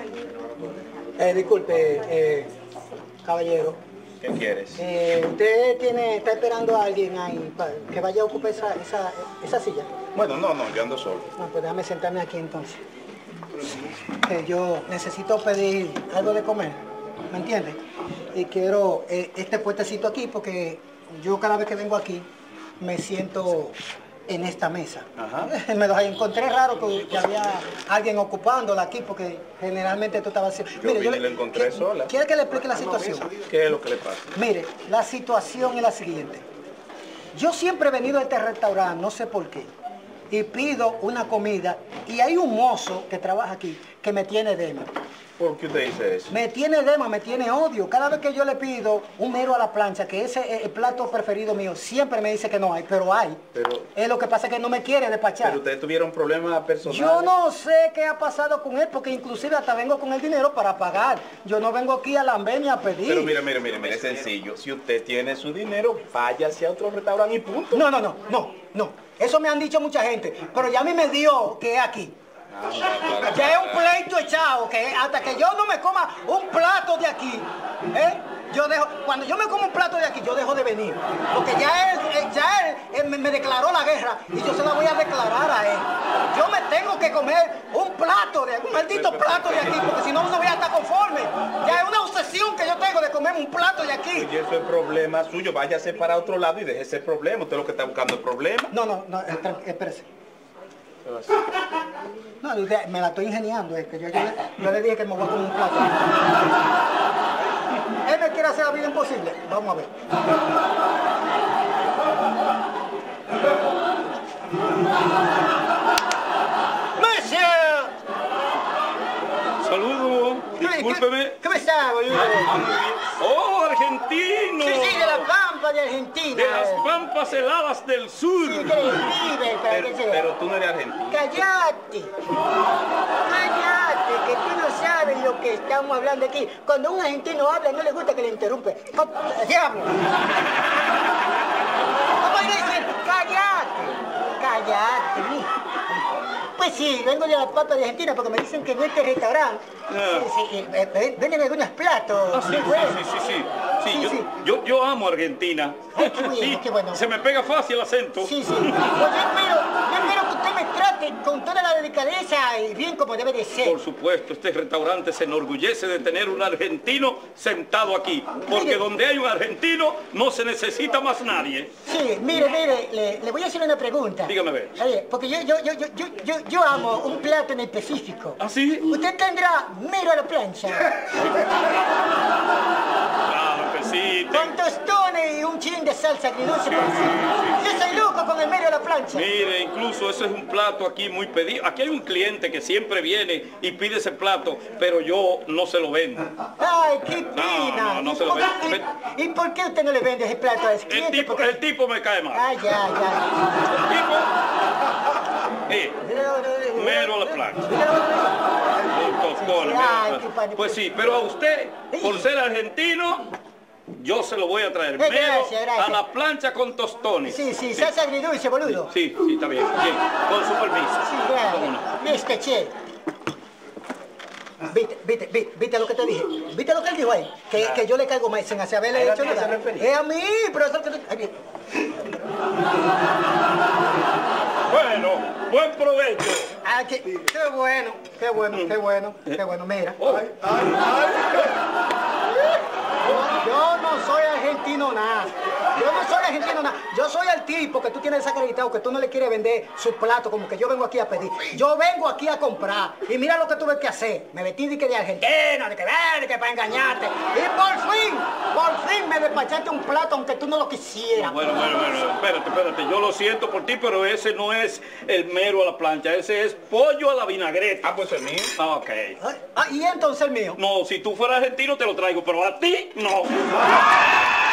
Disculpe, caballero. ¿Qué quieres? ¿Usted está esperando a alguien ahí que vaya a ocupar esa silla? Bueno, no, yo ando solo. No, pues déjame sentarme aquí entonces. Yo necesito pedir algo de comer, ¿me entiende? Y quiero este puestecito aquí porque yo cada vez que vengo aquí me siento en esta mesa. Ajá. Me los encontré raro que había alguien ocupándola aquí porque generalmente tú estabas haciendo... Yo la encontré sola. ¿Quiere que le explique la situación? ¿Qué es lo que le pasa? Mire, la situación es la siguiente. Yo siempre he venido a este restaurante, no sé por qué, y pido una comida y hay un mozo que trabaja aquí que me tiene dema. ¿Por qué usted dice eso? Me tiene dema, me tiene odio. Cada vez que yo le pido un mero a la plancha, que ese es el plato preferido mío, siempre me dice que no hay, pero hay. Es lo que pasa que no me quiere despachar. Pero ustedes tuvieron problemas personales. Yo no sé qué ha pasado con él, porque inclusive hasta vengo con el dinero para pagar. Yo no vengo aquí a lamber ni a pedir. Pero mire, es sencillo. Si usted tiene su dinero, váyase a otro restaurante y punto. No. Eso me han dicho mucha gente, pero ya a mí me dio que es aquí. Ya es un pleito echado, que hasta que yo no me coma un plato de aquí, cuando yo me como un plato de aquí, yo dejo de venir. Porque ya él me declaró la guerra y yo se la voy a declarar a él. Yo me tengo que comer un maldito plato de aquí, porque si no, no voy a estar conforme. Ya es una obsesión que yo tengo de comerme un plato de aquí. Y eso es problema suyo, váyase para otro lado y deje ese problema. Usted lo que está buscando es problema. No, espérese. No, me la estoy ingeniando, es que yo le dije que me voy a comer un plato. Él me quiere hacer la vida imposible. Vamos a ver. ¡Monsieur! Saludos, discúlpeme. ¿Qué me está, boludo? ¡Oh, argentino! Sí, de la Pampa de Argentina. De las pampas heladas del sur. Sí, que escribe, Pero tú no eres argentino. Cállate, que tú no sabes lo que estamos hablando aquí. Cuando un argentino habla, no le gusta que le interrumpe. ¡Diablo! ¿Cómo hay que decir? Cállate, mijo. Pues sí, vengo de la Pampa de Argentina porque me dicen que en este restaurante venden algunos platos. Sí, yo amo Argentina. Ay, qué bueno. Se me pega fácil el acento. Sí. Pues yo espero que usted me trate con toda la delicadeza y bien como debe de ser. Por supuesto, este restaurante se enorgullece de tener un argentino sentado aquí. Porque donde hay un argentino no se necesita más nadie. Sí, mire, le voy a hacer una pregunta. Dígame a ver. Porque yo amo un plato en específico. ¿Ah, sí? ¿Usted tendrá mero a la plancha? Claro que sí. Con tostones y un chin de salsa agridulce. Yo soy loco con el mero a la plancha. Mire, incluso ese es un plato aquí muy pedido. Aquí hay un cliente que siempre viene y pide ese plato, pero yo no se lo vendo. Ay, qué pena. No se lo vendo. ¿Y por qué usted no le vende ese plato a ese cliente? El tipo me cae mal. Ay, ya. El tipo, mero a la plancha. Pues sí, pero a usted, por ser argentino, yo se lo voy a traer. Gracias. A la plancha con tostones. Sí, salsa agridulce, boludo. Sí, está bien. Con su permiso. Sí, gracias. Che. ¿Viste lo que te dije? ¿Viste lo que él dijo ahí? Que yo le caigo más sin haberle hecho nada. Es a mí, pero eso que... Bueno, buen provecho. Ah, qué bueno, mira. Yo no soy argentino nada. Yo soy el tipo que tú tienes desacreditado, que tú no le quieres vender su plato, como que yo vengo aquí a pedir. Yo vengo aquí a comprar. Y mira lo que tuve que hacer. Me metí de Argentina, de que para engañarte. Y por fin me despachaste un plato, aunque tú no lo quisieras. Bueno, espérate. Yo lo siento por ti, pero ese no es el mero a la plancha. Ese es pollo a la vinagreta. Ah, pues el mío. Ok. ¿Y entonces el mío? No, si tú fueras argentino te lo traigo, pero a ti no.